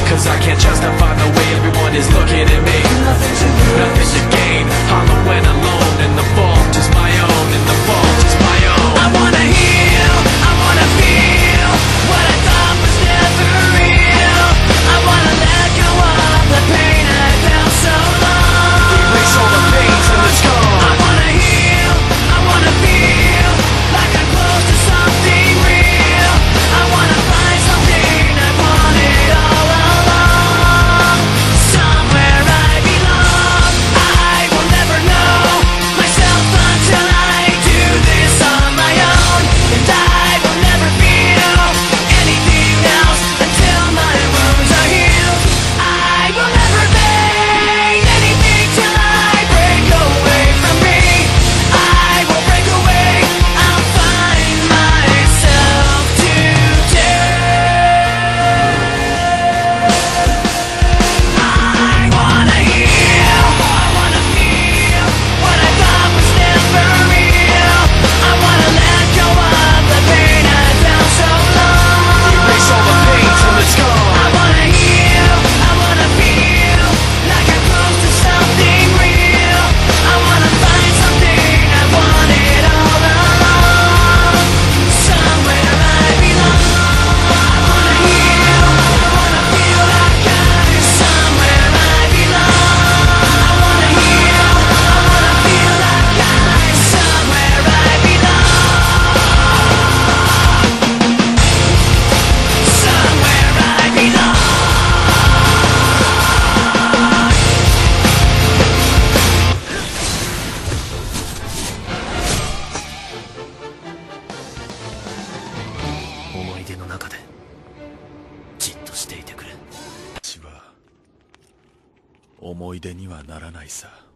Cause I can't justify the way everyone is looking at me. Nothing to gain, hollow and alone. And the fault is my own, and the fault is my own. I wanna heal, I wanna feel what I thought was never real. I wanna let go of the pain I felt so long. Erase all the pain till it's gone. I wanna heal, I wanna feel like I'm close to something real. I wanna find something I wanted all along. Somewhere I belong. I will never know myself until I do this on my own. And I will never feel anything else until my wounds are healed. I will never fade anything till I break away from me. I will break away, I'll find myself today. I wanna heal, I wanna feel what I thought was never real. I wanna let go of the pain I felt so long. Erase all the pain till it's gone. I wanna heal, I wanna feel like I'm close to something real. I wanna find something I wanted all along. Somewhere I belong. I wanna heal, I wanna feel like I'm somewhere I belong. I wanna heal, I wanna feel like I'm somewhere I belong. Somewhere I belong.思い出の中でじっとしていてくれ。 私は思い出にはならないさ。